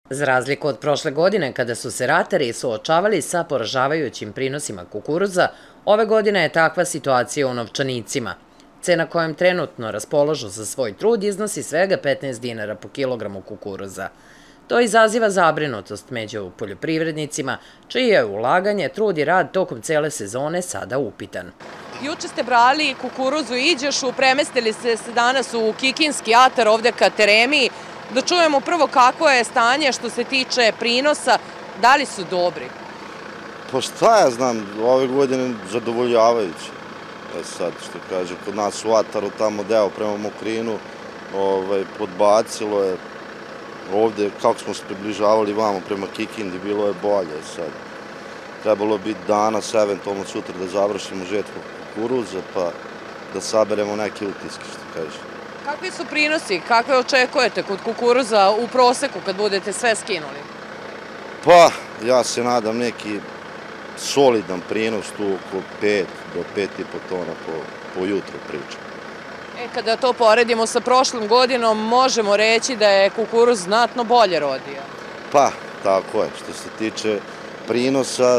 Za razliku od prošle godine, kada su se ratari suočavali sa poražavajućim prinosima kukuruza, ove godine je takva situacija u novčanicima. Cena kojom trenutno raspolažu za svoj trud iznosi svega 15 dinara po kilogramu kukuruza. To izaziva zabrinutost među poljoprivrednicima, čije je ulaganje, trud i rad tokom cele sezone sada upitan. Juče ste brali kukuruzu i Iđošu, premestili ste se danas u Kikinski atar ovde ka Teremiji. Da čujemo prvo kako je stanje što se tiče prinosa, da li su dobri? Pa šta ja znam, ove godine zadovoljavajući. Sad što kaže, kod nas u ataru tamo deo prema Mokrinu podbacilo je. Ovde, kako smo se približavali vamo prema Kikindi, bilo je bolje sad. Trebalo bi danas, eventualno sutra da završimo žetvu kukuruza, pa da saberemo neke utiske, što kaže. Kakvi su prinosi? Kakve očekujete kod kukuruza u proseku kad budete sve skinuli? Pa, ja se nadam neki solidan prinos tu oko 5 do 5,5 tona po jutru pričam. Kada to poredimo sa prošlom godinom, možemo reći da je kukuruz znatno bolje rodio. Pa, tako je. Što se tiče prinosa,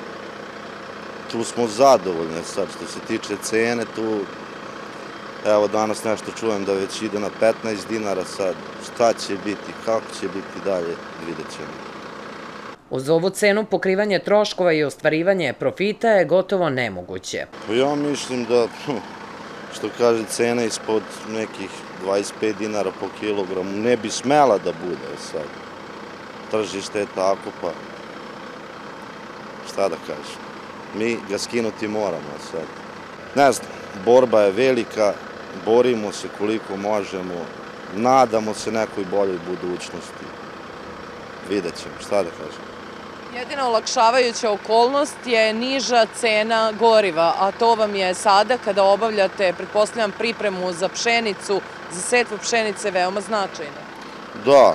tu smo zadovoljni. Sad, što se tiče cene, tu, evo danas nešto čujem da već ide na 15 dinara sad. Šta će biti, kako će biti dalje, vidjet ćemo. Uz ovu cenu pokrivanje troškova i ostvarivanje profita je gotovo nemoguće. Ja mislim da, što kaže, cena ispod nekih 25 dinara po kilogramu ne bi smela da bude sad. Tržište je tako, pa šta da kažem. Mi ga skinuti moramo sad. Ne znam, borba je velika, borimo se koliko možemo, nadamo se nekoj boljoj budućnosti. Vidjet ćemo, šta da kažem. Jedina olakšavajuća okolnost je niža cena goriva, a to vam je sada kada obavljate, pretpostavljam, pripremu za pšenicu, za setvu pšenice veoma značajno. Da,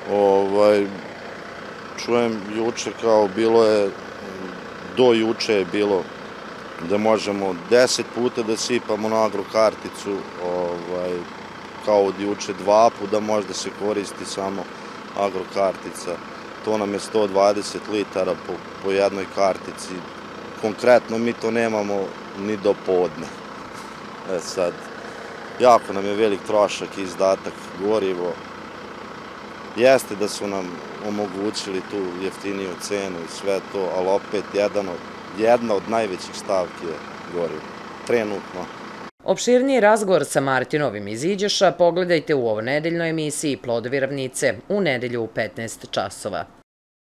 čujem juče kao bilo je, do juče je bilo da možemo 10 puta da sipamo na agrokarticu, kao od juče 2 puta da možda se koristi samo agrokartica. To nam je 120 litara po jednoj kartici. Konkretno mi to nemamo ni do podne. Sad, jako nam je velik trošak i izdatak gorivo. Jeste da su nam omogućili tu jeftiniju cenu i sve to, ali opet jedna od najvećih stavki je gorivo. Trenutno. Opširniji razgovor sa Martinovim iz Iđoša pogledajte u ovonedeljnoj emisiji Plodovi ravnice u nedelju u 15 časova.